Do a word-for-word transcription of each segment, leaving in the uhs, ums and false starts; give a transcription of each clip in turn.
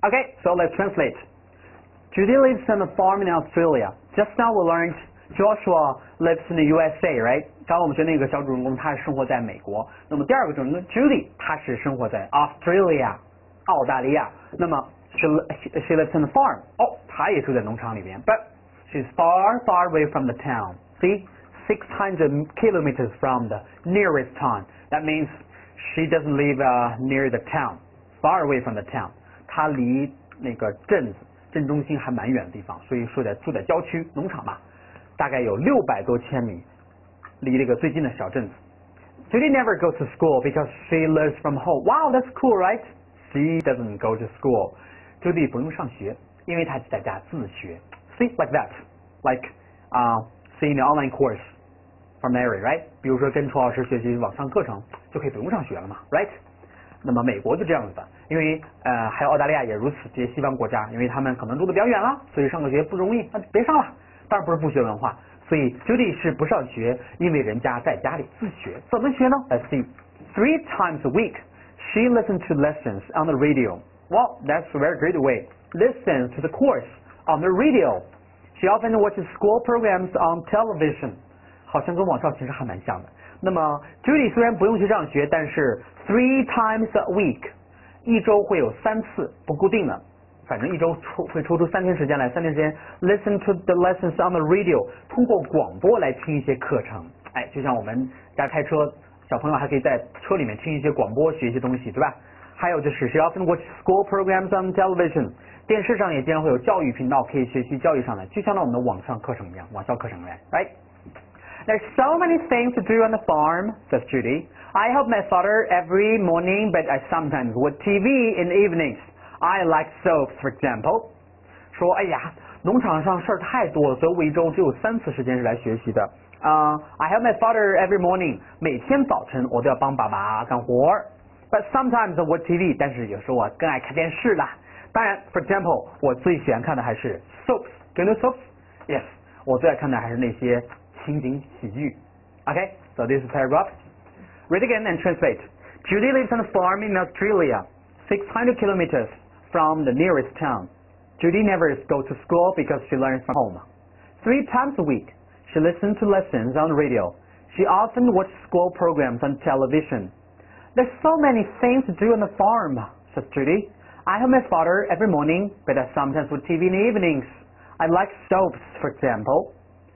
Okay, so let's translate. Judy lives on a farm in Australia. Just now we learned Joshua lives in the U S A, right? 刚刚我们学那个小主人公他是生活在美国。那么第二个主人公 Judy 她是生活在 Australia 澳大利亚。那么 she she lives in a farm. 哦，她也住在农场里边。But she's far far away from the town. See, six hundred kilometers from the nearest town. That means she doesn't live uh, near the town. Far away from the town. 她离那个镇子镇中心还蛮远的地方，所以说在住在郊区农场嘛，大概有六百多千米，离这个最近的小镇子。Judy never goes to school because she lives from home. Wow, that's cool, right? She doesn't go to school. Judy 不用上学，因为她在家自学。See, like that, like, uh, seeing an online course from Mary, right? 比如说跟楚老师学习网上课程，就可以不用上学了嘛 ，right? 那么美国就这样子的，因为呃还有澳大利亚也如此，这些西方国家，因为他们可能住的比较远了，所以上个学不容易，那别上了。当然不是不学文化，所以 Judy 是不上学，因为人家在家里自学。怎么学呢 ？Let's see. Three times a week, she listens to lessons on the radio. Well, that's a very great way. Listen to the course on the radio. She often watches school programs on television. 好像跟网上其实还蛮像的。那么 Judy 虽然不用去上学，但是 three times a week 一周会有三次，不固定的，反正一周抽会抽出三天时间来，三天时间 listen to the lessons on the radio， 通过广播来听一些课程。哎，就像我们家开车，小朋友还可以在车里面听一些广播，学一些东西，对吧？还有就是 she often watches school programs on television， 电视上也经常会有教育频道可以学习教育上的，就像我们的网上课程一样，网校课程来 ，right？There's so many things to do on the farm, says Judy. I help my father every morning, but I sometimes watch T V in the evenings. I like soaps, for example. 说，哎呀，农场上事儿太多了，所以我一周只有三次时间是来学习的。啊、uh, ，I help my father every morning. 每天早晨我都要帮爸爸干活。But sometimes I watch T V. 但是有时候我更爱看电视啦。当然 ，for example， 我最喜欢看的还是 soaps. Do you know soaps? Yes， 我最爱看的还是那些情景喜剧。Okay, so this is paragraph. Read again and translate. Judy lives on a farm in Australia, six hundred kilometers from the nearest town. Judy never goes to school because she learns from home. Three times a week, she listens to lessons on the radio. She often watches school programs on television. There's so many things to do on the farm, says Judy. I help my father every morning, but I sometimes watch T V in the evenings. I like soaps, for example.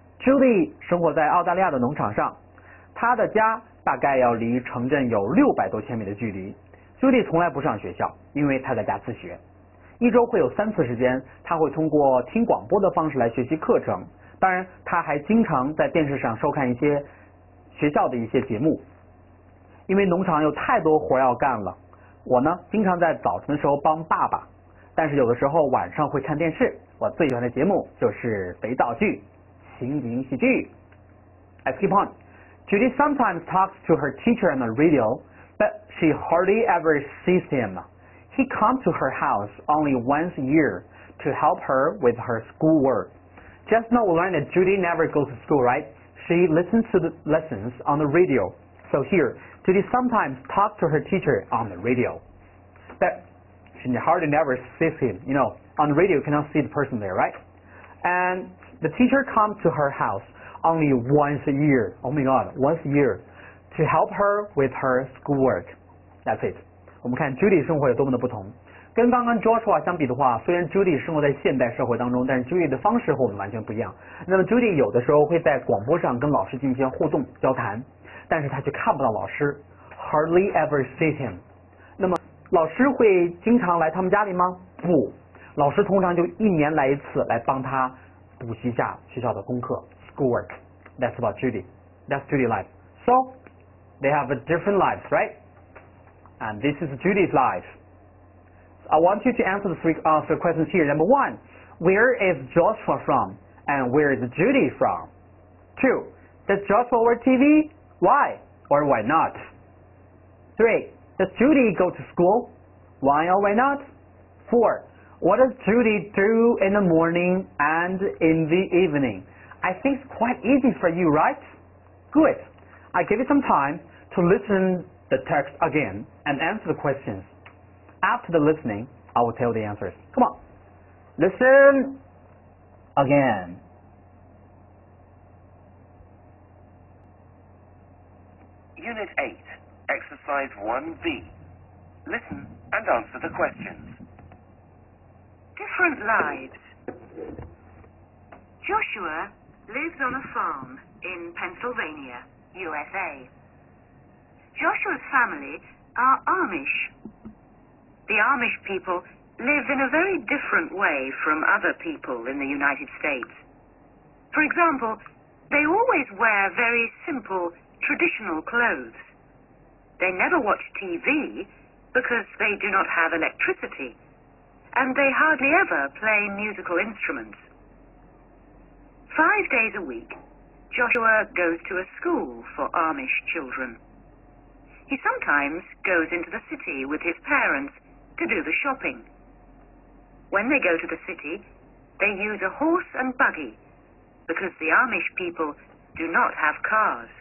Judy 生活在澳大利亚的农场上，她的家大概要离城镇有六百多千米的距离。Judy 从来不上学校，因为她在家自学。一周会有三次时间，她会通过听广播的方式来学习课程。当然，她还经常在电视上收看一些学校的一些节目。因为农场有太多活要干了，我呢经常在早晨的时候帮爸爸，但是有的时候晚上会看电视。我最喜欢的节目就是肥皂剧。情景喜剧。Let's keep on. Judy sometimes talks to her teacher on the radio, but she hardly ever sees him. He comes to her house only once a year to help her with her schoolwork. Just now we learned that Judy never goes to school, right? She listens to the lessons on the radio. So here, Judy sometimes talks to her teacher on the radio, but she hardly never sees him. You know, on the radio you cannot see the person there, right? And the teacher comes to her house only once a year. Oh my God, once a year, to help her with her schoolwork. That's it. 我们看 Judy 生活有多么的不同。跟刚刚 Joshua 相比的话，虽然 Judy 生活在现代社会当中，但是 Judy 的方式和我们完全不一样。那么 Judy 有的时候会在广播上跟老师进行互动交谈，但是她却看不到老师 ，hardly ever see him。那么老师会经常来他们家里吗？不，老师通常就一年来一次，来帮他补习一下学校的功课 schoolwork. That's about Judy. That's Judy's life. So they have a different lives, right? And this is Judy's life. I want you to answer the three uh, three questions here. Number one, where is Joshua from? And where is Judy from? Two, does Joshua watch T V? Why or why not? Three, does Judy go to school? Why or why not? Four, what does Judy do in the morning and in the evening? I think it's quite easy for you, right? Good. I give you some time to listen the text again and answer the questions. After the listening, I will tell the answers. Come on. Listen again. Unit eight, Exercise one B. Listen and answer the questions. Different lives. Joshua lives on a farm in Pennsylvania, U S A. Joshua's family are Amish. The Amish people live in a very different way from other people in the United States. For example, they always wear very simple, traditional clothes. They never watch T V because they do not have electricity, and they hardly ever play musical instruments. Five days a week, Joshua goes to a school for Amish children. He sometimes goes into the city with his parents to do the shopping. When they go to the city, they use a horse and buggy because the Amish people do not have cars.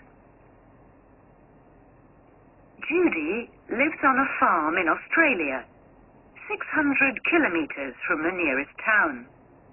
Judy lives on a farm in Australia, six hundred kilometers from the nearest town.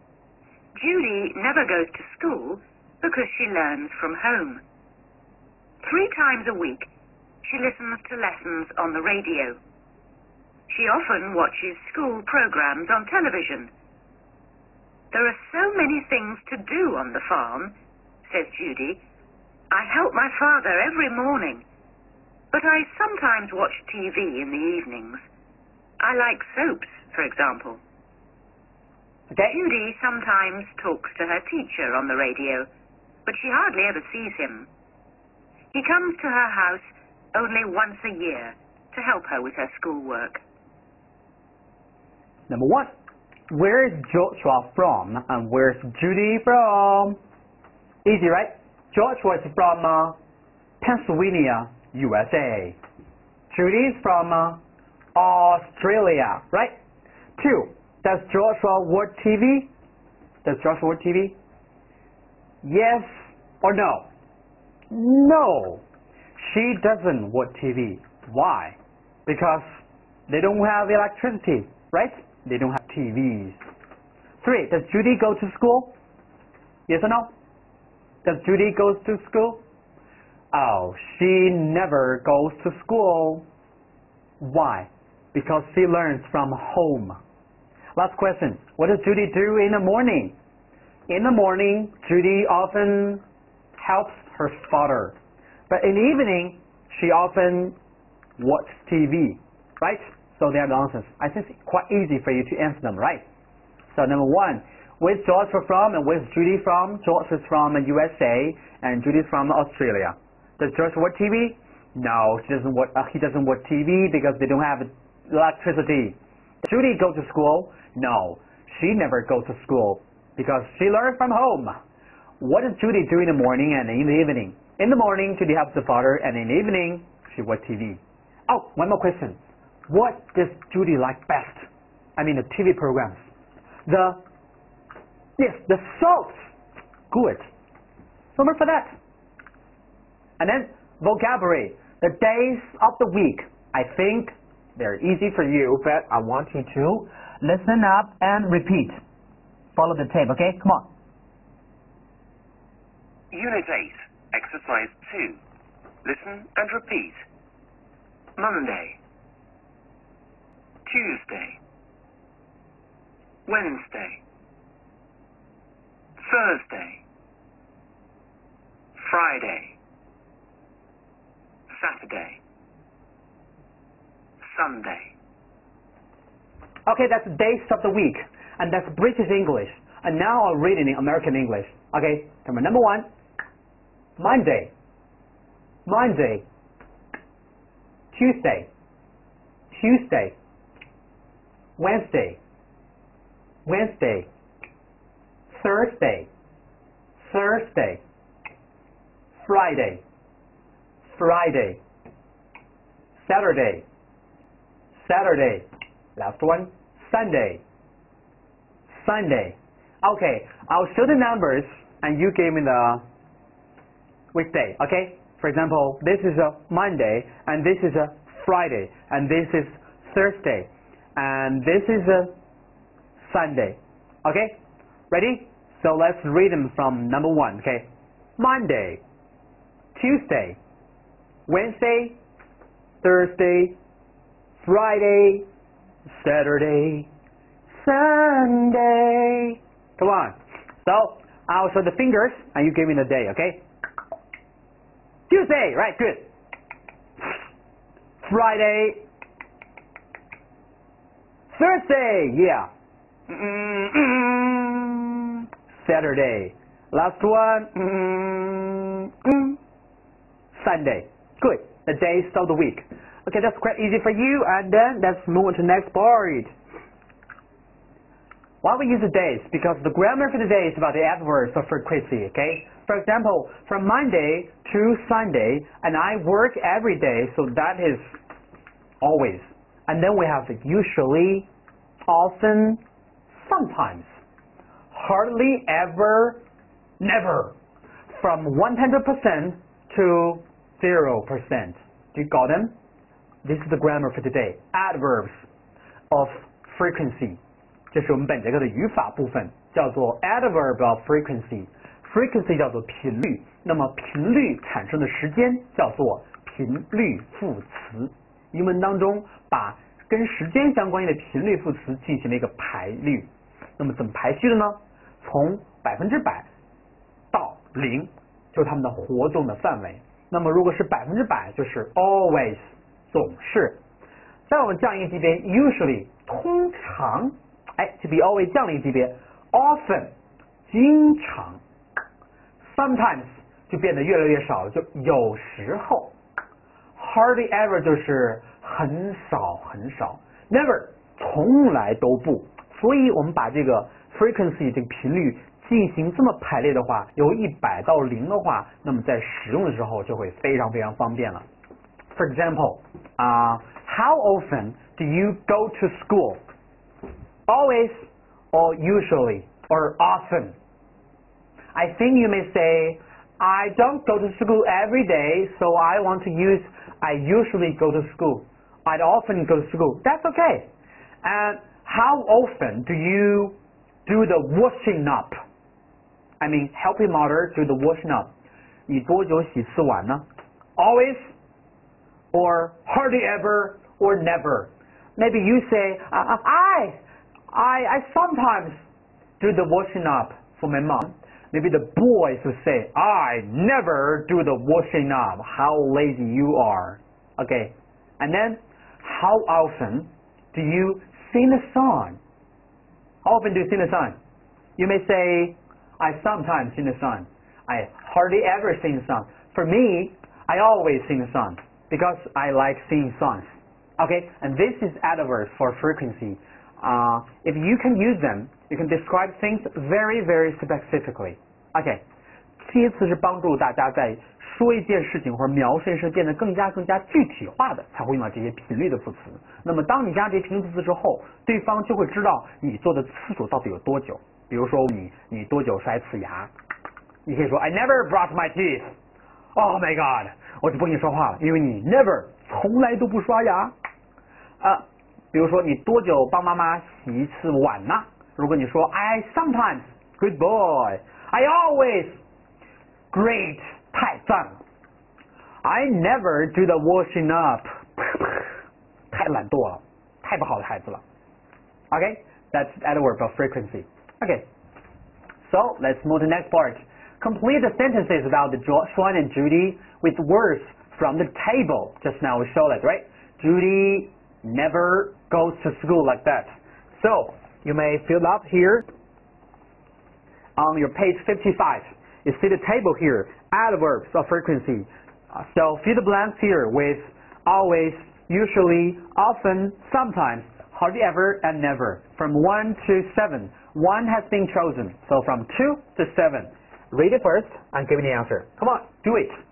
Judy never goes to school because she learns from home. Three times a week, she listens to lessons on the radio. She often watches school programs on television. There are so many things to do on the farm, says Judy. I help my father every morning, but I sometimes watch T V in the evenings. I like soaps, for example. Okay. Judy sometimes talks to her teacher on the radio, but she hardly ever sees him. He comes to her house only once a year to help her with her schoolwork. Number one, where is Joshua from and where's Judy from? Easy, right? Joshua is from uh, Pennsylvania, U S A. Judy is from uh, Australia, right? Two, does Joshua watch T V? Does Joshua watch T V? Yes or no? No. She doesn't watch T V. Why? Because they don't have electricity, right? They don't have T Vs. Three, does Judy go to school? Yes or no? Does Judy go to school? Oh, she never goes to school. Why? Because she learns from home. Last question. What does Judy do in the morning? In the morning, Judy often helps her father. But in the evening, she often watches T V, right? So they are the answers. I think it's quite easy for you to answer them, right? So number one, where's Joshua from and where's Judy from? Joshua is from the U S A and Judy is from Australia. Does Joshua watch T V? No, he doesn't watch, uh, he doesn't watch T V because they don't have electricity. Does Judy go to school? No, she never goes to school because she learns from home. What does Judy do in the morning and in the evening? In the morning, Judy helps the father, and in the evening, she watches T V. Oh, one more question. What does Judy like best? I mean, the T V programs. The, yes, the soaps. Good. So much for that. And then, vocabulary. The days of the week. I think they're easy for you, but I want you to listen up and repeat. Follow the tape, okay? Come on. Unit eight, Exercise two. Listen and repeat. Monday, Tuesday, Wednesday, Thursday, Friday, Saturday, Sunday. Okay, that's days of the week, and that's British English. And now I'll read it in American English. Okay, number number one, Monday, Monday, Tuesday, Tuesday, Wednesday, Wednesday, Thursday, Thursday, Friday, Friday, Saturday, Saturday, last one, Sunday, Sunday. Okay, I'll show the numbers and you give me the weekday, okay? For example, this is a Monday and this is a Friday and this is Thursday. and this is a Sunday. Okay, ready? So let's read them from number one. Okay, Monday, Tuesday, Wednesday, Thursday, Friday, Saturday, Sunday. Come on. So I'll show the fingers and you give me the day, okay? Tuesday, right, good. Friday, Thursday, yeah. Mm-mm. Saturday, last one. Mm-mm. Sunday, good. The days of the week. Okay, that's quite easy for you. And then let's move on to the next part. Why we use the days? Because the grammar for the day is about the adverbs of frequency, okay? For example, from Monday to Sunday, and I work every day, so that is always. And then we have the usually, often, sometimes, hardly, ever, never. From one hundred percent to zero percent. Do you got them? This is the grammar for today. Adverbs of frequency. 这是我们本节课的语法部分，叫做 adverb of frequency。frequency 叫做频率，那么频率产生的时间叫做频率副词。英文当中把跟时间相关的频率副词进行了一个排列。那么怎么排序的呢？从百分之百到零，就是它们的活动的范围。那么如果是百分之百，就是 always 总是。再我们降一个级别 usually 通常。哎，就比 always 降了一级别 often 经常 sometimes 就变得越来越少了，就有时候 hardly ever 就是很少很少 never 从来都不。所以我们把这个 frequency 这个频率进行这么排列的话，由一百到零的话，那么在使用的时候就会非常非常方便了。For example, uh, how often do you go to school? Always or usually or often. I think you may say, I don't go to school every day, so I want to use I usually go to school. I'd often go to school. That's okay. And how often do you do the washing up? I mean, help your mother do the washing up. 你多久洗次碗呢？ Always or hardly ever or never. Maybe you say, uh, I I, I sometimes do the washing up for my mom. Maybe the boys would say, I never do the washing up. How lazy you are. Okay. And then, how often do you sing a song? How often do you sing a song? You may say, I sometimes sing a song. I hardly ever sing a song. For me, I always sing a song because I like singing songs. Okay. And this is adverbs for frequency. Uh, if you can use them, you can describe things very, very specifically. Okay. 这些词是帮助大家在说一件事情或者描述一件事变得更加更加具体化的，才会用到这些频率的副词。那么当你加这些频率副词之后，对方就会知道你做的次数到底有多久。比如说你你多久刷一次牙？你可以说 I never brush my teeth. Oh my god， 我就不跟你说话了，因为你 never 从来都不刷牙啊。比如说你多久帮妈妈洗一次碗呢？如果你说 I sometimes, good boy, I always, great, 太赞了。I never do the washing up, 太懒惰了，太不好的孩子了。Okay, that's adverb of frequency. Okay, so let's move to the next part. Complete the sentences about the Sean and Judy with words from the table. Just now we showed that, right? Judy never goes to school like that. So, you may fill up here on your page fifty-five. You see the table here, adverbs of frequency. Uh, so, fill the blanks here with always, usually, often, sometimes, hardly ever, and never. From one to seven. one has been chosen. So, from two to seven. Read it first and give me the answer. Come on, do it.